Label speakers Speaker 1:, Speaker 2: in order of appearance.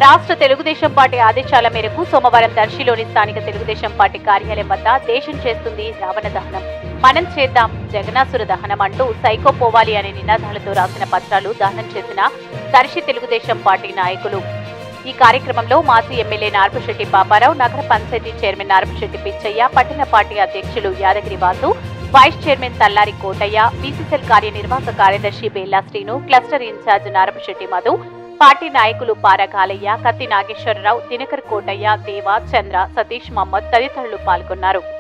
Speaker 1: రాష్ట్ర తెలుగుదేశం పార్టీ ఆదేశాల మేరకు సోమవారం దర్శిలోని స్థానిక తెలుగుదేశం పార్టీ కార్యాలయం వద్ద దేశం చేస్తుంది రావణ దహనం, మనం చేద్దాం జగనాసుర దహనం అంటూ సైకో పోవాలి అనే నినాదాలతో రాసిన పత్రాలు దహనం చేసిన దర్శి తెలుగుదేశం పార్టీ నాయకులు. ఈ కార్యక్రమంలో మాజీ ఎమ్మెల్యే నార్పుశెట్టి పాపారావు, నగర పంచాయతీ చైర్మన్ నార్పుశెట్టి పిచ్చయ్య, పట్టణ పార్టీ అధ్యక్షులు Yadagiri Vasu, vice chairman Tallari Kotaiah, BCCL కార్యనిర్వాహక కార్యదర్శి Bella Srinu, cluster incharge Narpusetti Madhu, party నాయకులు పారగాలయ్య, కత్తి నాగేశ్వరరావు, దినకర్ కోటయ్య, దేవ, చంద్ర, సతీష్ మహమ్మద్ తదితరులు పాల్గొన్నారు.